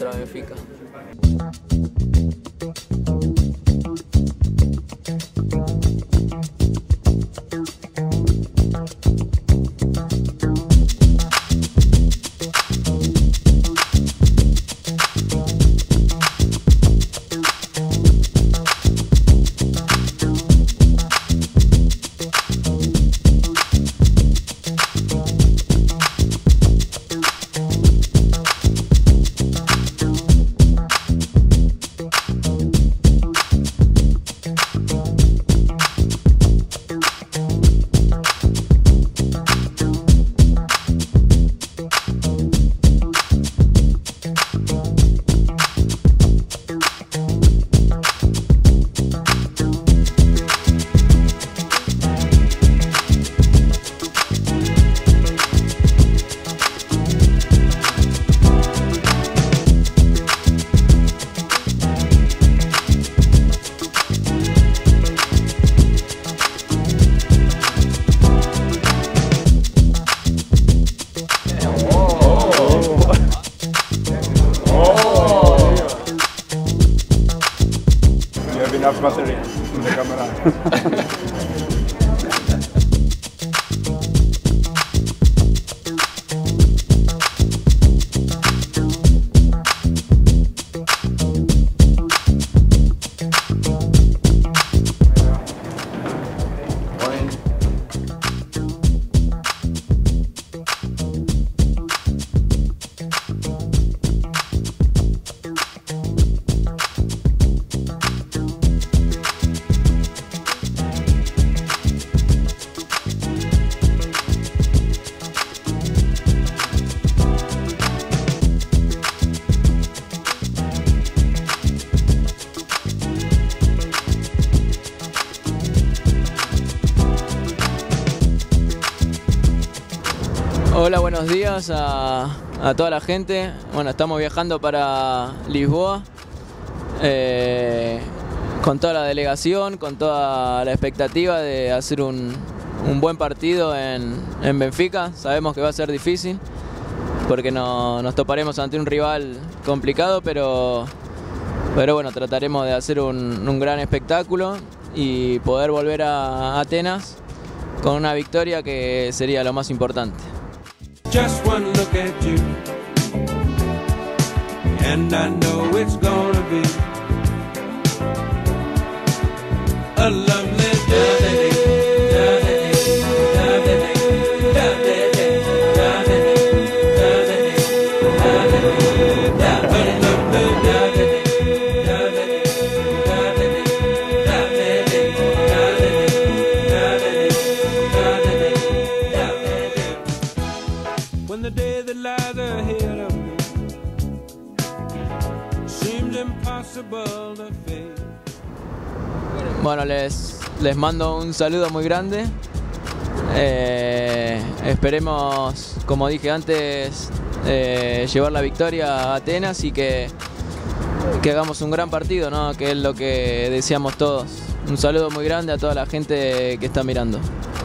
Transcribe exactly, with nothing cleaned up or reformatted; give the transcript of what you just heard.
contra Benfica. You have enough battery in the camera. Hola, buenos días a, a toda la gente. Bueno, estamos viajando para Lisboa eh, con toda la delegación, con toda la expectativa de hacer un, un buen partido en, en Benfica. Sabemos que va a ser difícil porque no, nos toparemos ante un rival complicado, pero, pero bueno, trataremos de hacer un, un gran espectáculo y poder volver a Atenas con una victoria que sería lo más importante. Just one look at you, and I know it's gonna be a lovely day. When the day that lies ahead of me seems impossible to face. Bueno, les, les mando un saludo muy grande. Eh, esperemos, como dije antes, eh, llevar la victoria a Atenas y que, que hagamos un gran partido, ¿no? Que es lo que deseamos todos. Un saludo muy grande a toda la gente que está mirando.